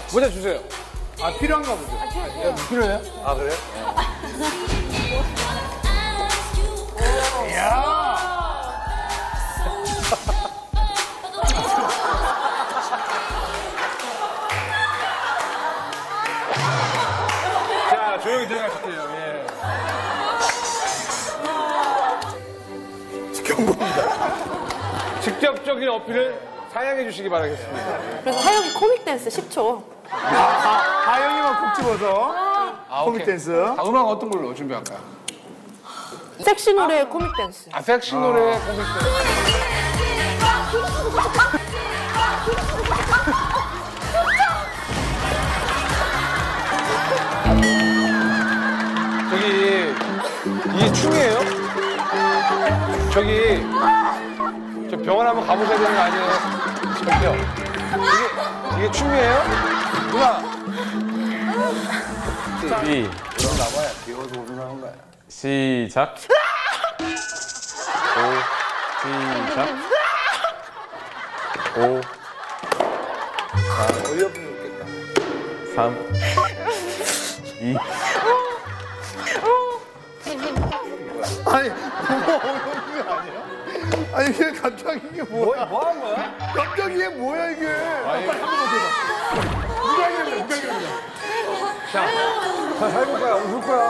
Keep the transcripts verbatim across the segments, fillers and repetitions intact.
모자 주세요. 아, 필요한가 보죠. 아, 필요해요. 필요해요? 아, 그래요? 이야. 자, 조용히 들어가실게요. 예. 경고입니다. 직접적인 어필을 사양해 주시기 바라겠습니다. 그래서 하영이 코믹 댄스 십 초. 아, 하영이만 콕 집어서. 아, 코믹 댄스. 아, 음악 어떤 걸로 준비할까요? 섹시 노래 코믹 댄스. 아, 섹시 노래 아. 코믹 댄스. 저기, 이게 춤이에요? 저기, 저 병원 한번 가보셔야 되는 거 아니에요? 저기요. 이게, 이게 춤이에요? 누나. 이 그럼 나봐야 귀여워서 웃으라는 거야. 시작. 오 시작. 오 아, 어이없으면 웃겠다. 삼 이 아니, 너무 어려운 게 아니야? 아니, 이게 갑자기 이게 뭐야? 뭐 한 거야? 갑자기 이게 뭐야, 이게? 빨리 한번 해봐. 누가 이기는 거야, 누가 이기는 거야? 자, 자, 해볼 거야, 웃을 거야.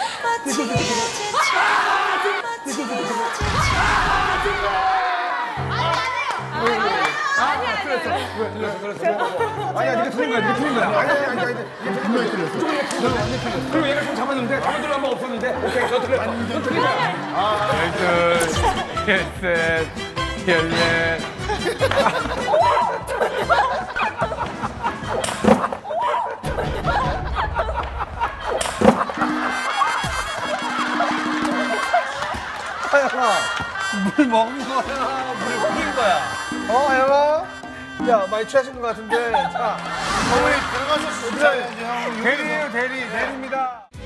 틀렸어, 틀렸어. 아니야, 네가 틀린 거야, 네가 틀린 거야. 아니야, 아니야, 아니야. 이게 분명히 틀렸어. 너 완전 틀렸어. 그리고 얘가 좀 잡았는데, 잡아들 한번 없었는데, 오케이, 저 틀렸어. 너 틀렸어. 열둘 열셋 열넷 하영아, 물 먹은 거야, 물 뿌린 거야. 어, 하영아? 야, 많이 취하신 것 같은데. 자, 어머니 들어가서 수술해야지, 형. 대리예요, 대리, 대리입니다.